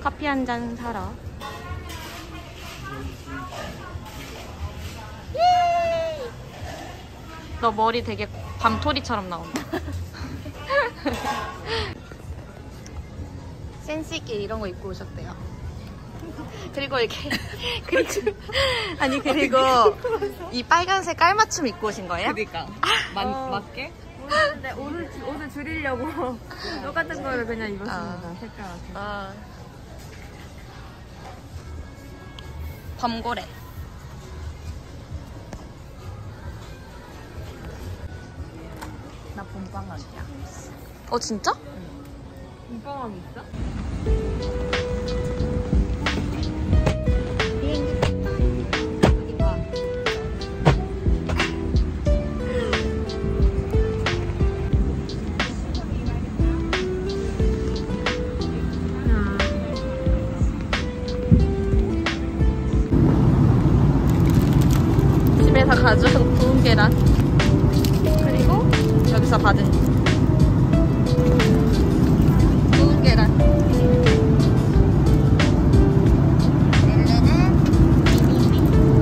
커피 한 잔 사러. 예! 너 머리 되게 밤토리처럼 나온다. 센스있게 이런 거 입고 오셨대요. 그리고 이렇게 그리고 이 빨간색 깔맞춤 입고 오신 거예요? 그니까 맞게? 모르는데 오늘 줄이려고 똑같은 거를 그냥 입었습니다. 색깔 같은. 범고래. 나 봄방학이야. 진짜? 봄방학 있어? 비행기 탔다. 어디 봐. 집에서 가져온 구운 계란. 그리고 여기서 받은 구운 계란. 넬레는 비비비.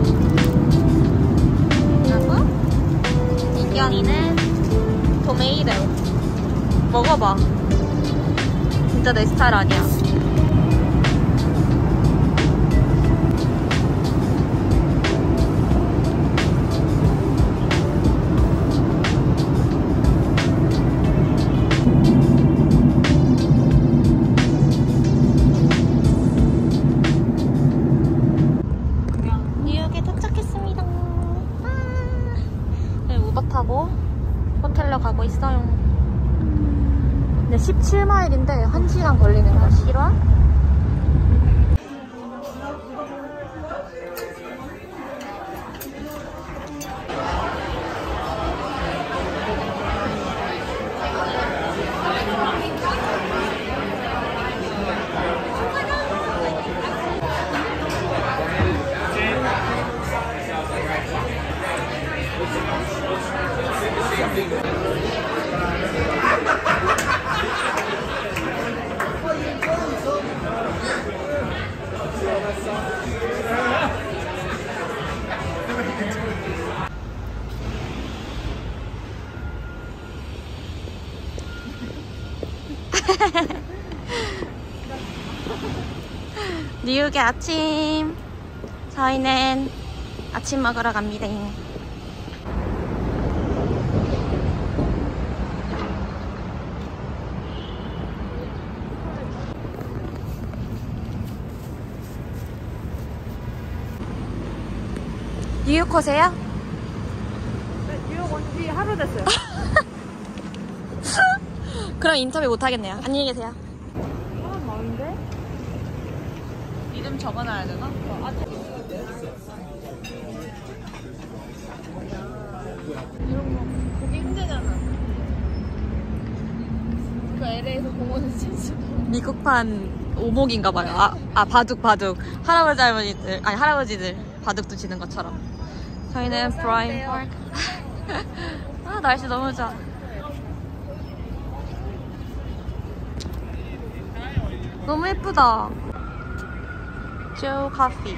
그리고 이경이는 토메이토. 먹어봐. 진짜 내 스타일 아니야. 뉴욕에 도착했습니다. 네, 우버 타고 호텔로 가고 있어요. 근데 17마일인데 1시간 걸리는 거 싫어? 뉴욕의 아침. 저희는 아침 먹으러 갑니다. 뉴욕 오세요? 네, 뉴욕 온 지 하루 됐어요. 그럼 인터뷰 못 하겠네요. 안녕히 계세요. 사람 많은데? 이름 적어놔야 되나? 이런 거 보기 힘들잖아. 그 LA에서 공원에서 진짜. 미국판 오목인가봐요. 바둑. 할아버지들 바둑도 치는 것처럼. 저희는 브라이언 파크. 날씨 너무 좋아. 너무 예쁘다. 조 커피.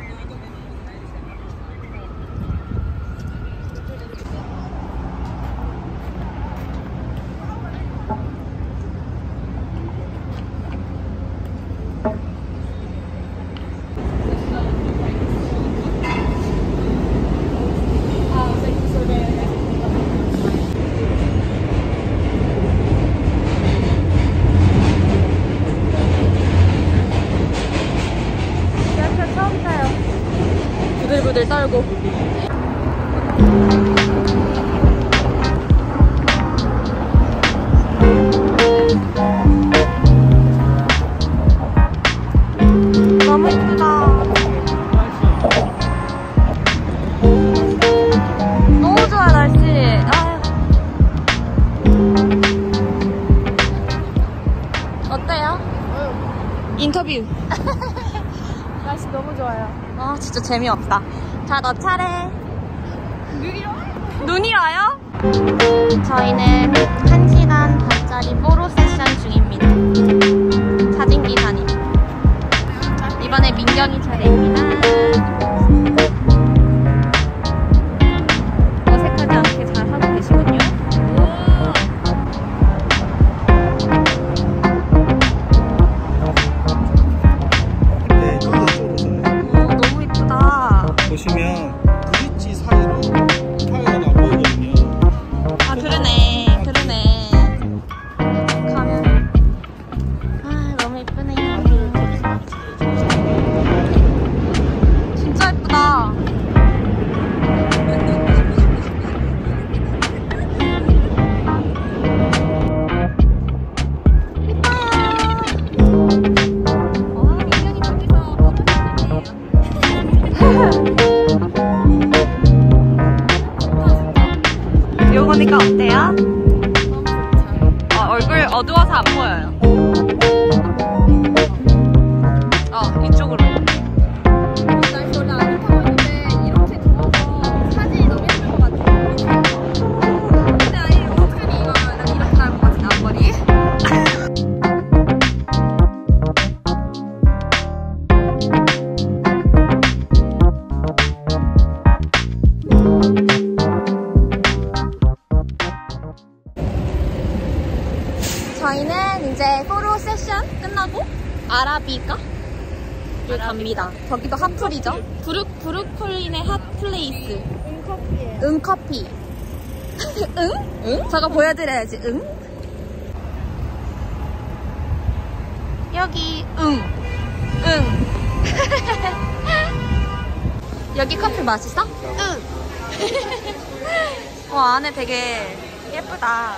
부들부들 떨고. 너무 예쁘다. 너무 좋아 날씨. 어때요? 인터뷰. 날씨 너무 좋아요. 진짜 재미없다. 자, 너 차례. 눈이 와요? 저희는 1시간 반짜리 포로 세션 중입니다. 사진 기사님. 민경이 차례입니다. 어색하지 않게 잘 하고 계시군요. 네, 좀더 좁으잖아요. 너무 이쁘다. 보시면 브릿지 사이로 타이어가 안 보이거든요. 아, 그러네. 그러네. 가면. 아, 너무 이쁘네요. 진짜 이쁘다. 이거 보니까 어때요? 얼굴 어두워서 안 보여요. 이쪽으로. 날 별로 안 타고 있는데 이렇게 더워서 사진이 너무 예쁠 것 같아. 근데 아니 어떡하니 이거 난 이렇게 나올 것 같은데 앞머리. 저희는 이제 포로 세션 끝나고 아라비가 갑니다. 저기도 핫플이죠. 브루클린의 핫플레이스. 은커피에. 응커피. 응? 응? 저거 보여드려야지. 응? 여기 응. 여기 커피 맛있어? 응. 와, 안에 되게 예쁘다.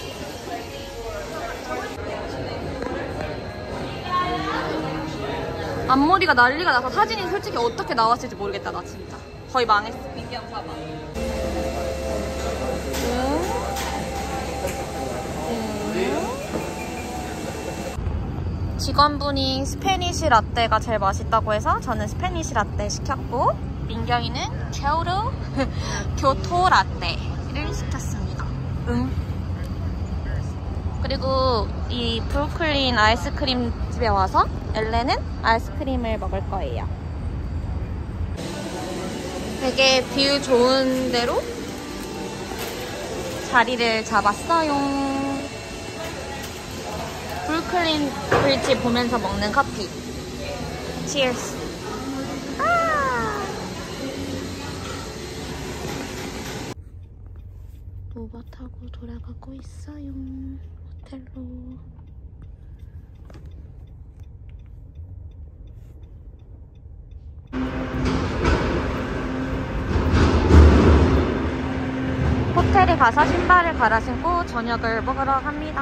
앞머리가 난리가 나서 사진이 솔직히 어떻게 나왔을지 모르겠다. 나 진짜 거의 망했어. 민경 봐봐. 직원분이 스페니쉬 라떼가 제일 맛있다고 해서 저는 스페니쉬 라떼 시켰고, 민경이는 교토 라떼를 시켰습니다. 그리고 이 브루클린 아이스크림 집에 와서 엘레는 아이스크림을 먹을 거예요. 되게 뷰 좋은 데로 자리를 잡았어요. 브루클린 브릿지 보면서 먹는 커피. Cheers. 우버 타고 돌아가고 있어요. 호텔로. 호텔에 가서 신발을 갈아 신고 저녁을 먹으러 갑니다.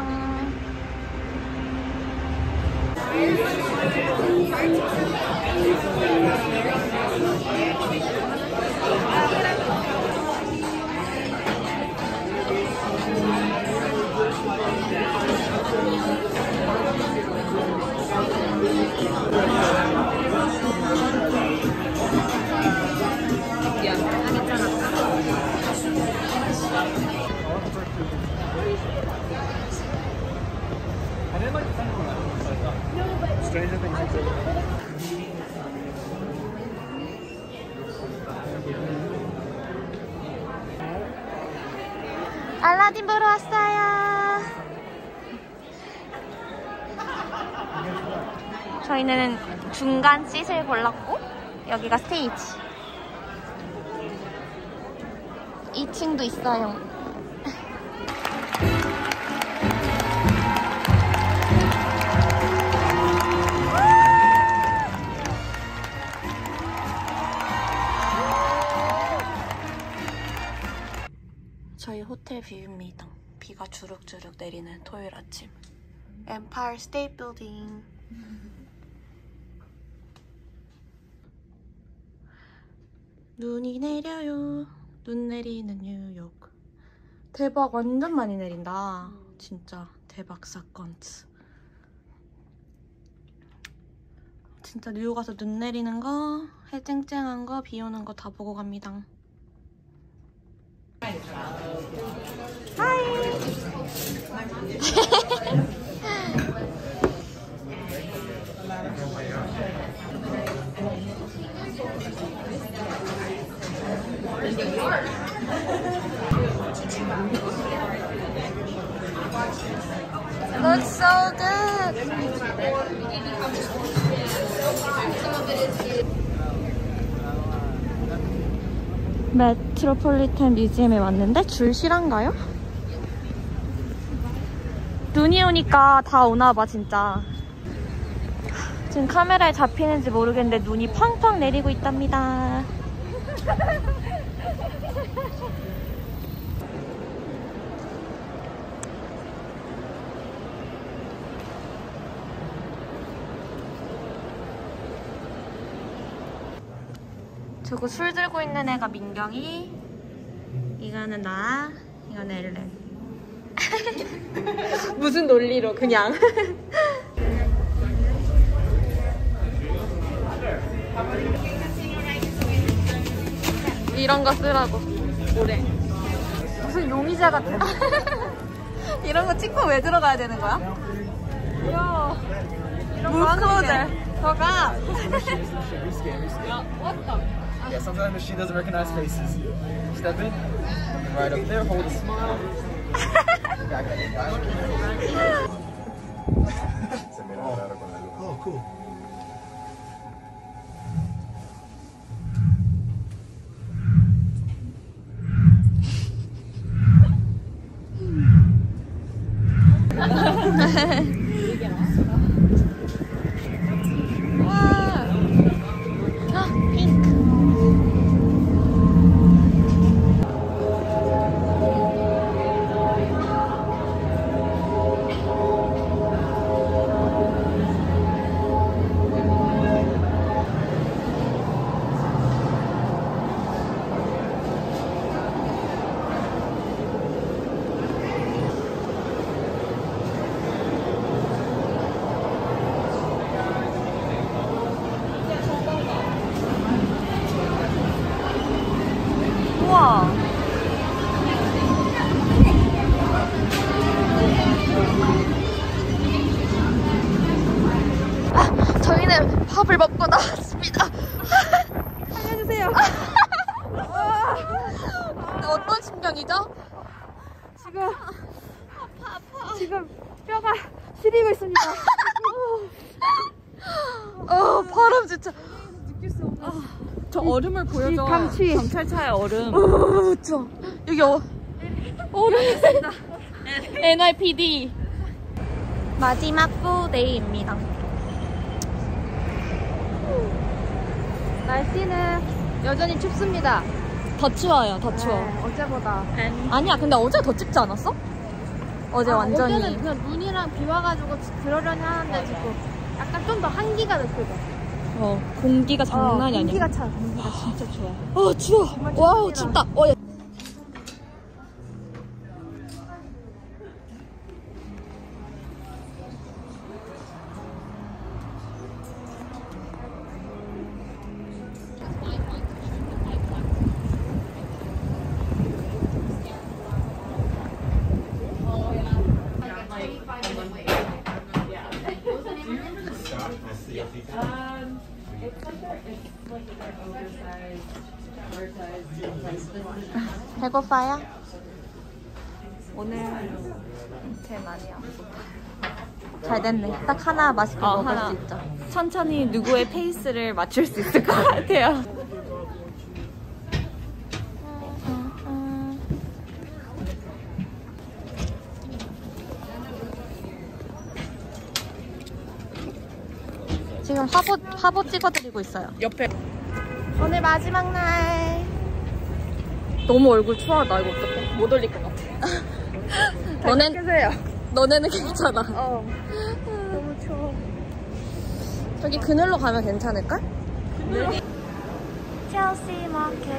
알라딘 보러 왔어요. 저희는 중간 씻을 골랐고, 여기가 스테이지. 2층도 있어요. 저희 호텔 뷰입니다. 비가 주룩주룩 내리는 토요일 아침. 엠파이어 스테이트 빌딩. 눈이 내려요. 눈 내리는 뉴욕. 대박, 완전 많이 내린다. 진짜 대박 사건. 진짜 뉴욕 가서 눈 내리는 거, 해 쨍쨍한 거, 비 오는 거 다 보고 갑니다. 하이. 메트로폴리탄 뮤지엄에 왔는데 줄 실한가요? 눈이 오니까 다 오나봐 진짜. 지금 카메라에 잡히는지 모르겠는데 눈이 펑펑 내리고 있답니다. 저거 술 들고 있는 애가 민경이, 이거는 나, 이거는 엘렌. 무슨 논리로 그냥. 이런 거 쓰라고. 뭐래? 무슨 용의자 같아. 이런 거 찍고 왜 들어가야 되는 거야? 야, 무코젤. 저가. Yeah, sometimes she doesn't recognize faces. Step in. Right up there, hold a smile. Oh, cool. 우와. 저희는 밥을 먹고 나왔습니다. 살려주세요. 어떤 심경이죠? 지금 뼈가 시리고 있습니다. 바람 진짜. 느낄 수 없는. 저 얼음을 보여줘. 감취. 경찰차의 얼음. 그쵸. 여기 얼음 있습니다. NYPD. 마지막 부데이입니다. 날씨는 여전히 춥습니다. 더 추워요, 더 추워. 네, 어제보다. 아니야, 근데 어제 더 춥지 않았어? 어제 완전히. 어제는 그냥 눈이랑 비 와가지고 그러려니 하는데 지금 약간 좀 더 한기가 느껴져. 공기가 장난이 아니야. 공기가 차. 공기가 진짜 좋아. 추워. 와우, 춥다. 야. 배고파요? 오늘 제 날이야. 잘 됐네. 딱 하나 맛있게 먹을 하나. 수 있죠. 천천히 누구의 페이스를 맞출 수 있을 것 같아요. 지금 화보 찍어드리고 있어요. 옆에 오늘 마지막 날. 너무 얼굴 추하다. 이거 어떡해. 못 올릴 것 같아. 너네는 괜찮아. 너무 추워. 저기 그늘로 가면 괜찮을까? 첼시 마켓.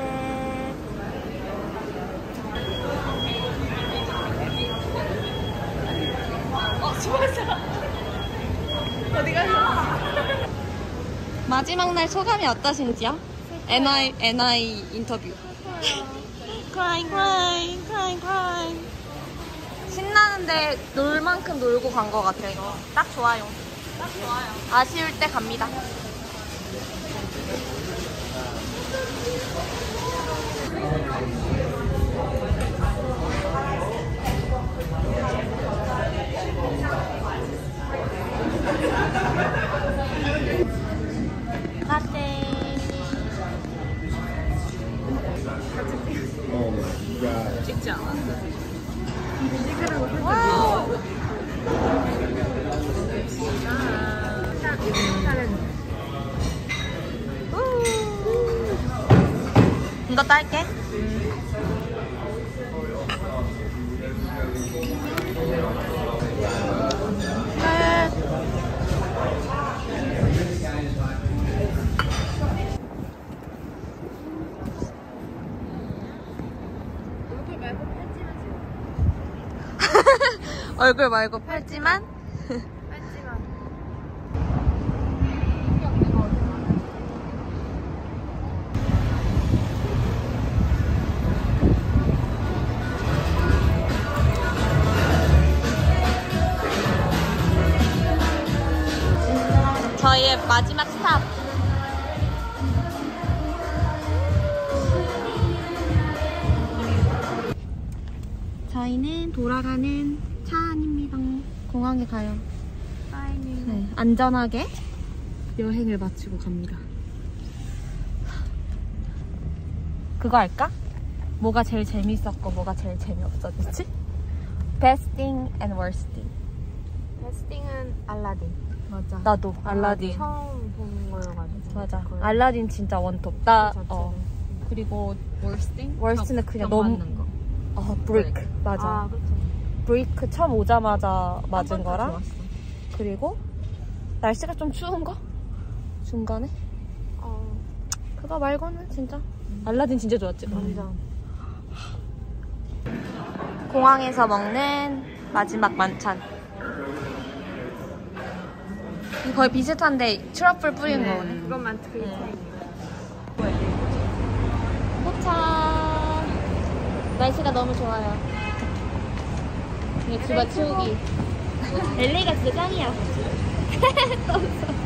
마지막 날 소감이 어떠신지요? NI 인터뷰. crying. 신나는데 놀 만큼 놀고 간 것 같아요. 딱 좋아요. 아쉬울 때 갑니다. 라떼. 이것도 할게. 얼굴 말고 팔찌만? 저희의 마지막 스탑. 저희는 돌아가는 차 안입니다. 공항에 가요. 네, 안전하게 여행을 마치고 갑니다. 그거 할까? 뭐가 제일 재밌었고 뭐가 제일 재미없었지? Best thing and worst thing. 베스팅은 알라딘. 맞아. 나도 알라딘. 처음 보는 거여가지고. 맞아. 알라딘 진짜 원톱. 나 그리고 월스팅? 월스트는 그냥 너무 브레이크. 맞아. 아, 그쵸. 브레이크 처음 오자마자 맞은 거랑 좋았어. 그리고 날씨가 좀 추운 거? 중간에? 그거 말고는 진짜 알라딘 진짜 좋았지. 완전. 공항에서 먹는 마지막 만찬. 거의 비슷한데 트러플 뿌린 거네. 그것만 되게 포차. 날씨가 너무 좋아요. 이게 주바 치우기. LA가 진짜 짱이야.